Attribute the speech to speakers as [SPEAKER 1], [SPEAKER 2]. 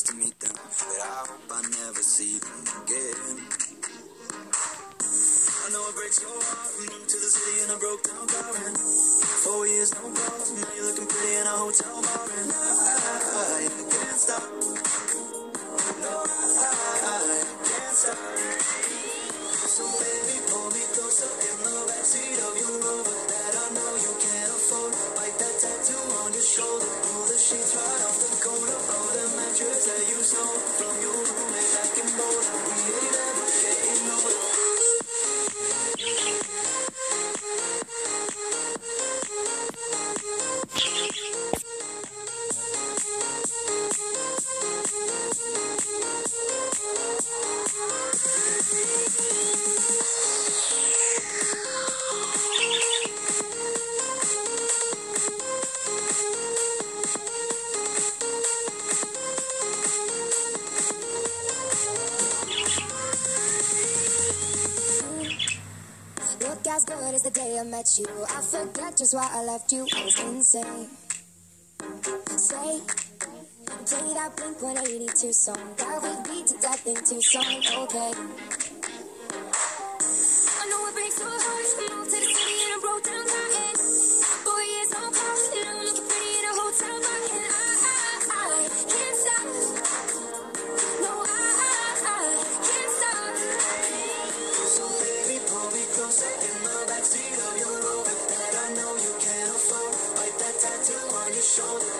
[SPEAKER 1] chance to meet them, but I hope I never see them again. I know it breaks your heart. Moved to the city in a broke down car, and 4 years no calls. Now you're looking pretty in a hotel bar, and I can't stop. No, I can't stop. So baby, pull me closer in the backseat of your Rover that I know you can't afford. Bite that tattoo on your shoulder. Pull the sheets right off the corner of the mattress that you stole from your roommate back in Boulder. We ain't ever getting older.
[SPEAKER 2] Look as good as the day I met you. I forget just why I left you. I was insane. Say, play that Blink-182 song that we beat to death in Tucson. Okay. I know it breaks your heart. Moved to the city and I broke down crying. 4 years no call. Now I'm looking pretty in a hotel bar, and I can't stop. No, I can't stop.
[SPEAKER 1] So baby, pull me closer in the backseat of your Rover that I know you can't afford. Bite that tattoo on your shoulder.